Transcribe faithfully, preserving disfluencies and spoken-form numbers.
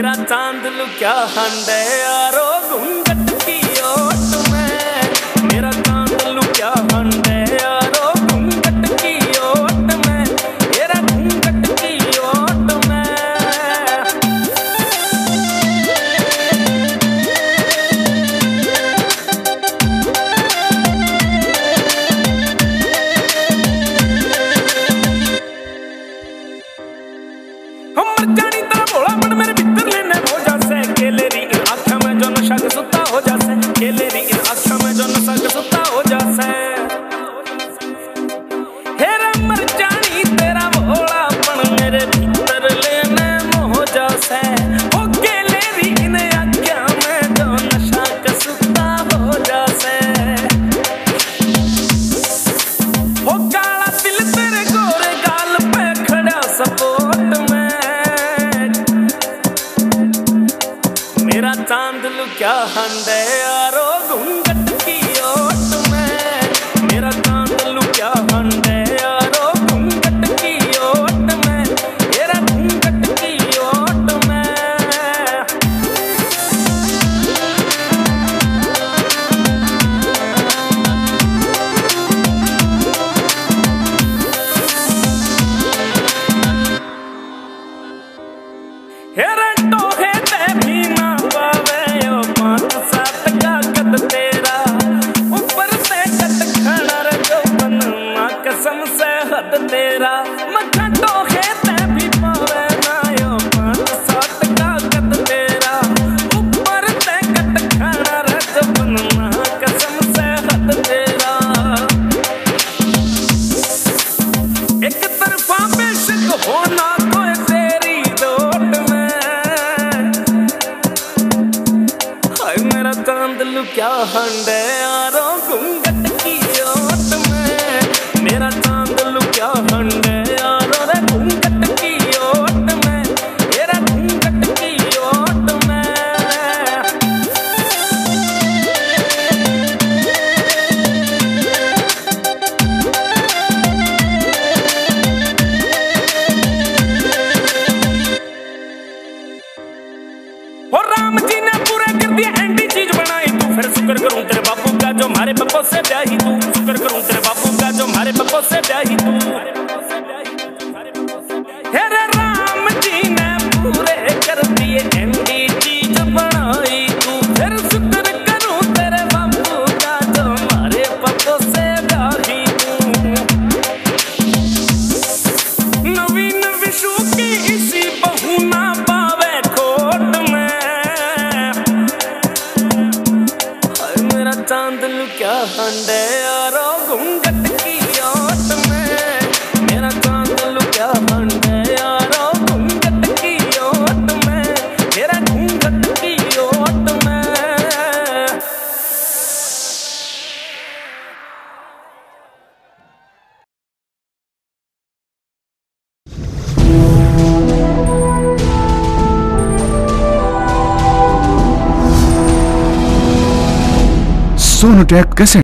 मेरा चांद लुक्या हंडे यारो घूंघट की ओट में। मेरा चांद लुक्या हंडे यारो घूंघट की ओट में। मेरा घूंघट की ओट में। हम मर जानी तरह भोला पण मेरे भीतर लेने हो जासे। केलेरी इन आँखों में जो नशा के सुता हो जासे। केलेरी इन आँखों में जो नशा के सुता हो जासे। हेरा मर जानी तेरा भोला पण मेरे भीतर लेने हो जासे। ओ केलेरी इन आँखों में जो नशा के सुता हो जासे। ओ काला दिल तेरे गोरे गाल पे खड़ा सपोर्ट में। मेरा चांद लुक्या हंडे यारो घूंघट की ओट में। मेरा चांद लुक्या हंडे यारो घूंघट की ओट में। मेरा घूंघट की ओट में। हेरा टोहे ते भी ना पावे ओ पाँच सात का कद तेरा। ऊपर से कट खड़ा रे जो बन माँ कसम से हद तेरा। मखा टोहे ते भी पावे ना ओ पाँच सात का कद तेरा। ऊपर से कट खड़ा रे जो बन माँ कसम से हद तेरा। एक तरफा बेशक होना कोई तेरी दोट में। हाय मेरा चांद लुक्या हंडे यारो घूंघट की ओट में। मेरा चांद लुक्या हंडे यारो रे घूंघट की ओट में। मेरा घूंघट की ओट में। और राम जी ने पूरा कर दिया एंटी चीज बनाई तू। फिर शुक्र करूं तेरे बापू का जो हमारे पप्पो से ब्याही तू। शुक्र करूं तेरे बापू का जो हमारे पप्पो से ब्याही तू। हेरे राम जी ने पूरे कर दिए एंटी चीज बनाई तू। फिर शुक्र करूं तेरे बापू का जो हमारे पप्पो से ब्याही तू। नवीन विशु की इसी बहू ना पावे खोट में। मेरा चांद लुक्या हंडे यारो घूंघट की ओट में। मेरा चांद लुक्या हंडे यारो घूंघट की ओट में। मेरा घूंघट की ओट में। सोनोटेक कैसे